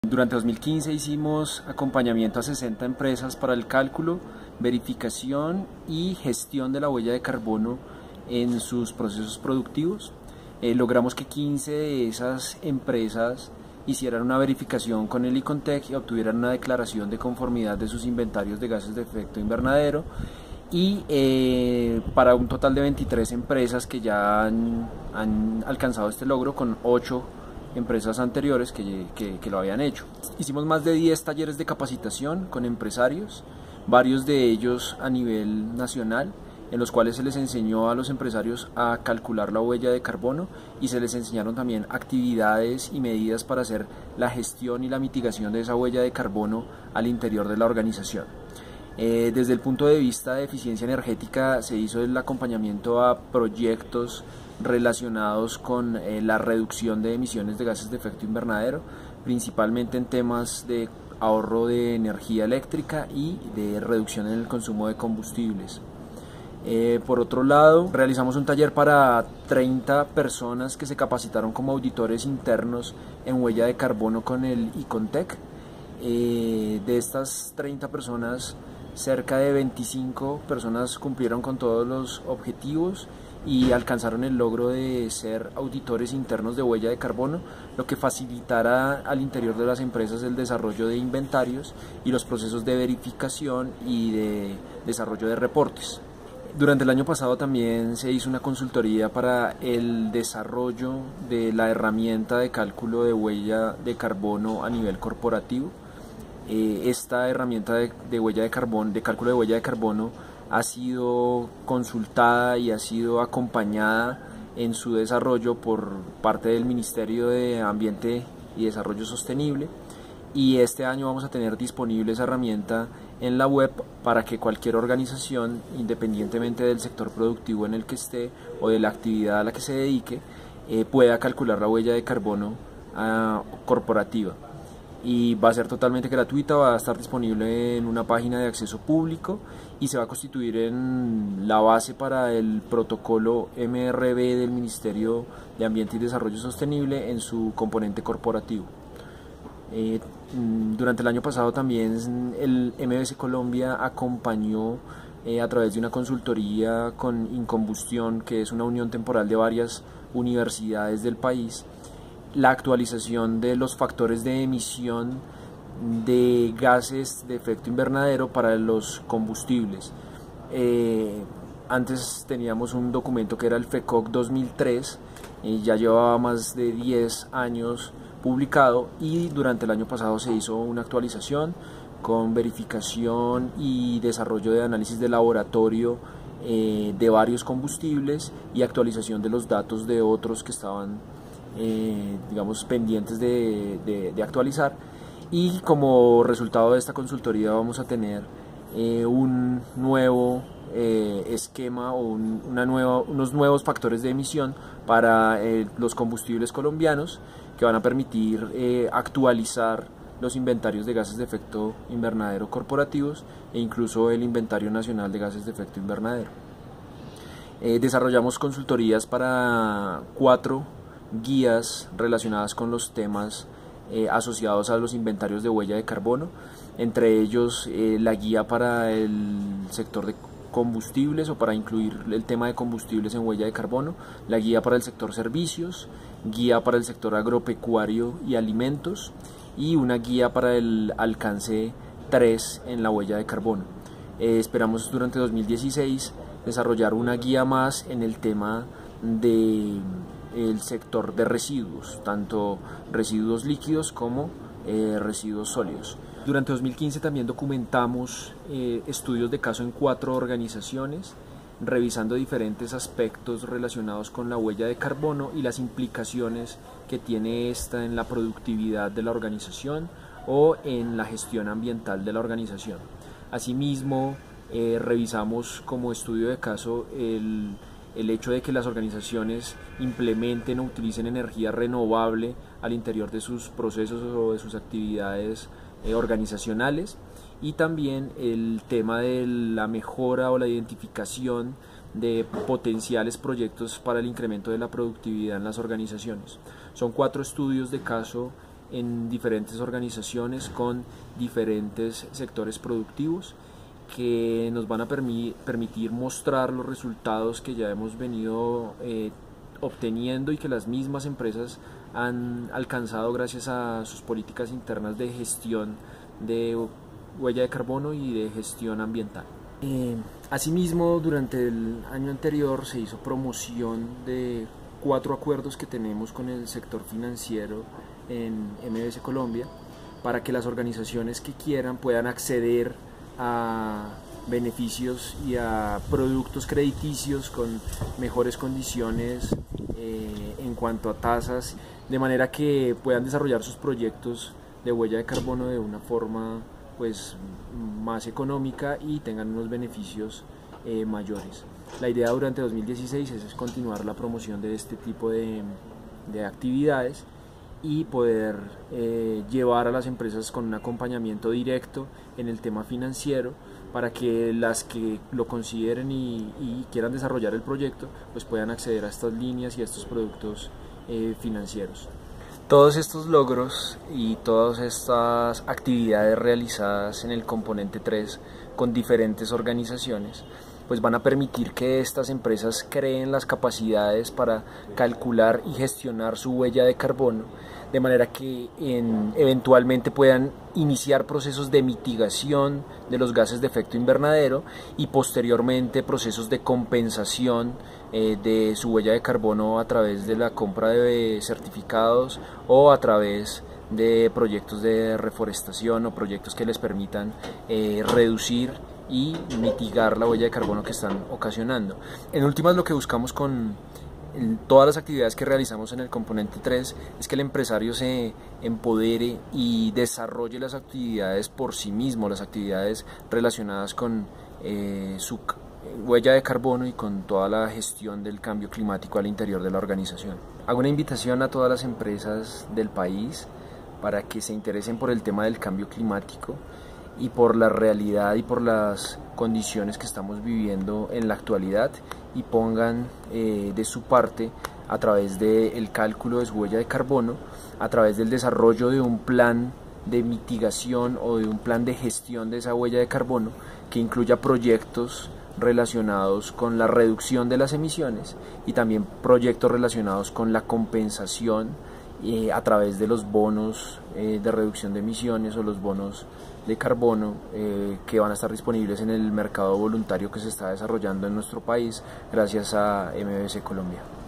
Durante 2015 hicimos acompañamiento a 60 empresas para el cálculo, verificación y gestión de la huella de carbono en sus procesos productivos. Logramos que 15 de esas empresas hicieran una verificación con el Icontec y obtuvieran una declaración de conformidad de sus inventarios de gases de efecto invernadero, y para un total de 23 empresas que ya han alcanzado este logro, con 8 empresas anteriores que lo habían hecho. Hicimos más de 10 talleres de capacitación con empresarios, varios de ellos a nivel nacional, en los cuales se les enseñó a los empresarios a calcular la huella de carbono y se les enseñaron también actividades y medidas para hacer la gestión y la mitigación de esa huella de carbono al interior de la organización. Desde el punto de vista de eficiencia energética se hizo el acompañamiento a proyectos relacionados con la reducción de emisiones de gases de efecto invernadero, principalmente en temas de ahorro de energía eléctrica y de reducción en el consumo de combustibles. Por otro lado, realizamos un taller para 30 personas que se capacitaron como auditores internos en huella de carbono con el Icontec. De estas 30 personas, cerca de 25 personas cumplieron con todos los objetivos y alcanzaron el logro de ser auditores internos de huella de carbono, lo que facilitará al interior de las empresas el desarrollo de inventarios y los procesos de verificación y de desarrollo de reportes. Durante el año pasado también se hizo una consultoría para el desarrollo de la herramienta de cálculo de huella de carbono a nivel corporativo. Esta herramienta de huella de carbono, de cálculo de huella de carbono, ha sido consultada y ha sido acompañada en su desarrollo por parte del Ministerio de Ambiente y Desarrollo Sostenible, y este año vamos a tener disponible esa herramienta en la web para que cualquier organización, independientemente del sector productivo en el que esté o de la actividad a la que se dedique, pueda calcular la huella de carbono corporativa. Y va a ser totalmente gratuita, va a estar disponible en una página de acceso público y se va a constituir en la base para el protocolo MRV del Ministerio de Ambiente y Desarrollo Sostenible en su componente corporativo. Durante el año pasado también el MBC Colombia acompañó a través de una consultoría con Incombustión, que es una unión temporal de varias universidades del país, la actualización de los factores de emisión de gases de efecto invernadero para los combustibles. Antes teníamos un documento que era el FECOC 2003, ya llevaba más de 10 años publicado, y durante el año pasado se hizo una actualización con verificación y desarrollo de análisis de laboratorio de varios combustibles y actualización de los datos de otros que estaban digamos pendientes de actualizar. Y como resultado de esta consultoría vamos a tener un nuevo esquema o unos nuevos factores de emisión para los combustibles colombianos, que van a permitir actualizar los inventarios de gases de efecto invernadero corporativos e incluso el inventario nacional de gases de efecto invernadero. Desarrollamos consultorías para 4 guías relacionadas con los temas asociados a los inventarios de huella de carbono, entre ellos la guía para el sector de combustibles o para incluir el tema de combustibles en huella de carbono, la guía para el sector servicios, guía para el sector agropecuario y alimentos, y una guía para el alcance 3 en la huella de carbono. Esperamos durante 2016 desarrollar una guía más en el tema de el sector de residuos, tanto residuos líquidos como residuos sólidos. Durante 2015 también documentamos estudios de caso en 4 organizaciones, revisando diferentes aspectos relacionados con la huella de carbono y las implicaciones que tiene esta en la productividad de la organización o en la gestión ambiental de la organización. Asimismo, revisamos como estudio de caso el hecho de que las organizaciones implementen o utilicen energía renovable al interior de sus procesos o de sus actividades organizacionales, y también el tema de la mejora o la identificación de potenciales proyectos para el incremento de la productividad en las organizaciones. Son 4 estudios de caso en diferentes organizaciones con diferentes sectores productivos que nos van a permitir mostrar los resultados que ya hemos venido obteniendo y que las mismas empresas han alcanzado gracias a sus políticas internas de gestión de huella de carbono y de gestión ambiental. Asimismo, durante el año anterior se hizo promoción de 4 acuerdos que tenemos con el sector financiero en MBS Colombia para que las organizaciones que quieran puedan acceder a beneficios y a productos crediticios con mejores condiciones en cuanto a tasas, de manera que puedan desarrollar sus proyectos de huella de carbono de una forma pues más económica y tengan unos beneficios mayores. La idea durante 2016 es continuar la promoción de este tipo de actividades y poder llevar a las empresas con un acompañamiento directo en el tema financiero para que las que lo consideren y quieran desarrollar el proyecto pues puedan acceder a estas líneas y a estos productos financieros. Todos estos logros y todas estas actividades realizadas en el componente 3 con diferentes organizaciones pues van a permitir que estas empresas creen las capacidades para calcular y gestionar su huella de carbono, de manera que eventualmente puedan iniciar procesos de mitigación de los gases de efecto invernadero y posteriormente procesos de compensación de su huella de carbono a través de la compra de certificados o a través de proyectos de reforestación o proyectos que les permitan reducir y mitigar la huella de carbono que están ocasionando. En últimas, lo que buscamos con todas las actividades que realizamos en el componente 3 es que el empresario se empodere y desarrolle las actividades por sí mismo, las actividades relacionadas con su huella de carbono y con toda la gestión del cambio climático al interior de la organización. Hago una invitación a todas las empresas del país para que se interesen por el tema del cambio climático y por la realidad y por las condiciones que estamos viviendo en la actualidad y pongan de su parte a través del cálculo de su huella de carbono, a través del desarrollo de un plan de mitigación o de un plan de gestión de esa huella de carbono que incluya proyectos relacionados con la reducción de las emisiones y también proyectos relacionados con la compensación a través de los bonos de reducción de emisiones o los bonos de carbono que van a estar disponibles en el mercado voluntario que se está desarrollando en nuestro país gracias a MBS Colombia.